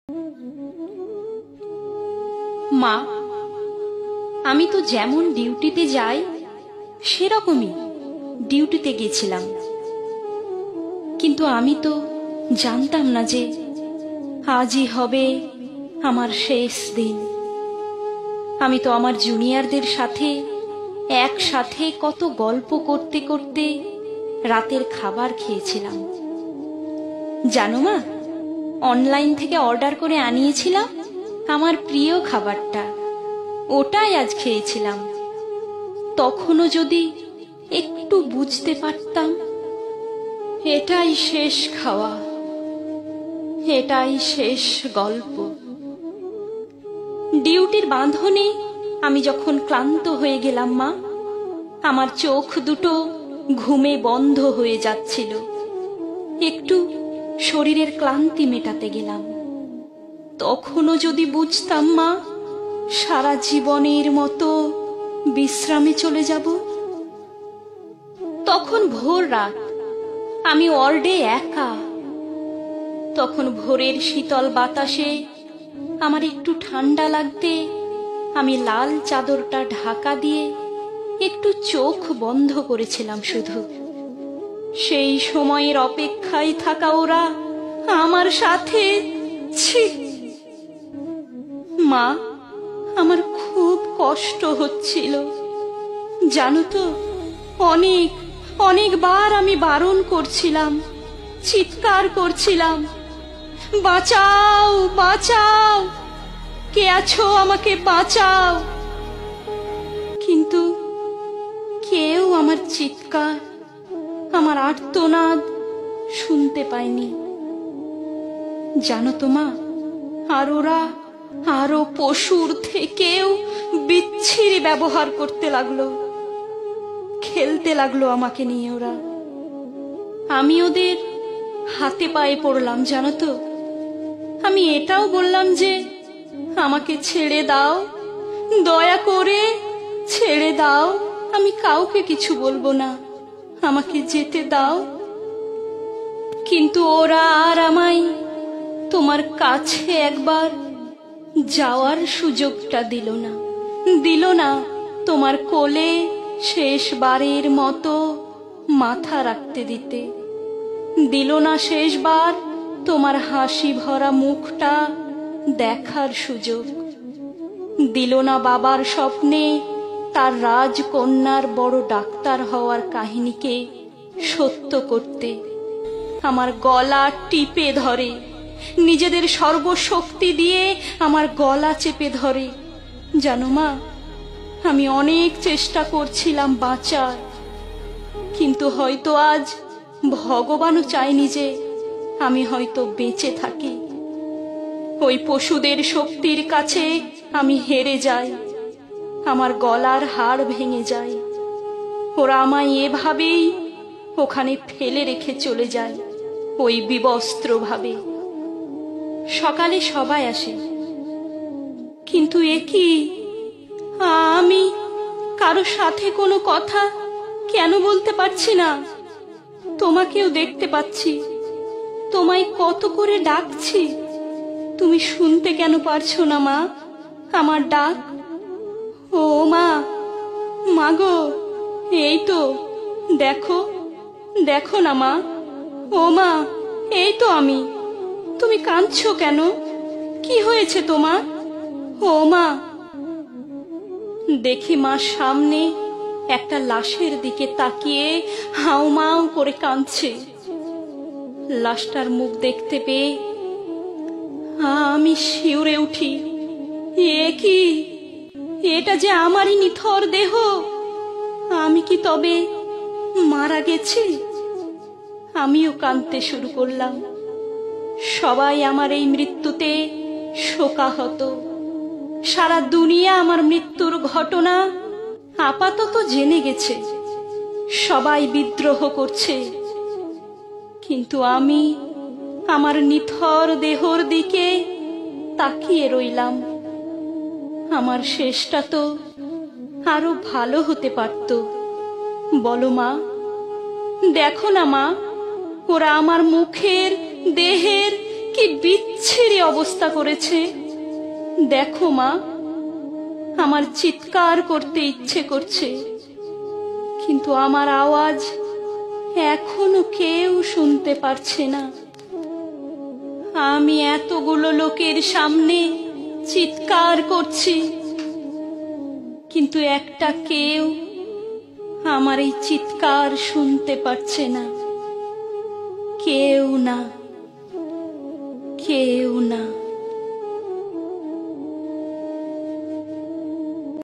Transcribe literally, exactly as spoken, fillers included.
মা, আমি তো যেমন ডিউটিতে যাই সেরকমই ডিউটিতে গেছিলাম, কিন্তু আমি তো জানতাম না যে আজই হবে আমার শেষ দিন। আমি তো আমার জুনিয়রদের সাথে একসাথে কত গল্প করতে করতে রাতের খাবার খেয়েছিলাম। জানো মা, অনলাইন থেকে অর্ডার করে আনিয়েছিলাম আমার প্রিয় খাবারটা, ওটাই আজ খেয়েছিলাম। তখনও যদি একটু বুঝতে পারতাম এটাই শেষ খাওয়া, এটাই শেষ গল্প। ডিউটির বাঁধনে আমি যখন ক্লান্ত হয়ে গেলাম মা, আমার চোখ দুটো ঘুমে বন্ধ হয়ে যাচ্ছিল, একটু শরীরের ক্লান্তি মেটাতে গেলাম। তখনও যদি বুঝতাম মা সারা জীবনের মতো বিশ্রামে চলে যাব। তখন ভোর রাত, আমি ওয়ার্ডে একা। তখন ভোরের শীতল বাতাসে আমার একটু ঠান্ডা লাগতে আমি লাল চাদরটা ঢাকা দিয়ে একটু চোখ বন্ধ করেছিলাম শুধু। সেই সময়ের অপেক্ষায় থাকা ওরা আমার সাথে, ছি মা, আমার খুব কষ্ট হচ্ছিল জানো তো। অনেক অনেকবার আমি বারণ করছিলাম, চিৎকার করছিলাম, বাঁচাও বাঁচাও, কে আছো আমাকে বাঁচাও। কিন্তু কেউ আমার চিৎকার, আমার আর্তনাদ শুনতে পায়নি জানো তো মা। আর ওরা আরো পশুর থেকেও বিচ্ছিরি ব্যবহার করতে লাগলো, খেলতে লাগলো আমাকে নিয়ে ওরা। আমি ওদের হাতে পায়ে পড়লাম জানো তো। আমি এটাও বললাম যে আমাকে ছেড়ে দাও, দয়া করে ছেড়ে দাও, আমি কাউকে কিছু বলবো না, আমাকে যেতে দাও। কিন্তু ওরা আর আমায় তোমার কাছে একবার যাওয়ার সুযোগটা দিল না, দিল না তোমার কোলে শেষবারের মতো মাথা রাখতে দিতে, দিল না শেষবার তোমার হাসি ভরা মুখটা দেখার সুযোগ, দিল না বাবার স্বপ্নে তার রাজকন্যার বড় ডাক্তার হওয়ার কাহিনীকে সত্য করতে। আমার গলা টিপে ধরে, নিজেদের সর্বশক্তি দিয়ে আমার গলা চেপে ধরে জানো মা। আমি অনেক চেষ্টা করছিলাম বাঁচার, কিন্তু হয়তো আজ ভগবানও চায়নি যে আমি হয়তো বেঁচে থাকি। ওই পশুদের শক্তির কাছে আমি হেরে যাই, আমার গলার হাড় ভেঙে যায়। ওরা আমায় এভাবেই ওখানে ফেলে রেখে চলে যায়, ওই বিবস্ত্র ভাবে। সকালে সবাই আসে, কিন্তু এ কি, আমি কারো সাথে কোনো কথা কেন বলতে পারছি না? তোমাকেও দেখতে পাচ্ছি, তোমায় কত করে ডাকছি, তুমি শুনতে কেন পারছো না মা আমার ডাক? ও মা, মাগো, এই তো দেখো, দেখো না মা, ও মা, এই তো আমি। তুমি কাঁদছো কেন? কি হয়েছে তোমার? ও মা। দেখি মা সামনে একটা লাশের দিকে তাকিয়ে হাউমাউ করে কাঁদছে। লাশটার মুখ দেখতে পেয়ে আমি শিউরে উঠি। এ কি, এটা যে আমারই নিথর দেহ। আমি কি তবে মারা গেছি? আমিও কাঁদতে শুরু করলাম। সবাই আমার এই মৃত্যুতে শোকাহত। সারা দুনিয়া আমার মৃত্যুর ঘটনা আপাতত জেনে গেছে, সবাই বিদ্রোহ করছে, কিন্তু আমি আমার নিথর দেহর দিকে তাকিয়ে রইলাম। আমার শেষটা তো আরো ভালো হতে পারত, বলো মা। দেখো না মা, ওরা আমার মুখের দেহের কি বিচ্ছিরি অবস্থা করেছে। দেখো মা, আমার চিৎকার করতে ইচ্ছে করছে, কিন্তু আমার আওয়াজ এখনো কেউ শুনতে পারছে না। আমি এতগুলো লোকের সামনে চিৎকার করছি, কিন্তু একটা কেউ আমার এই চিৎকার শুনতে পারছে না। কেউ না, কেউ না।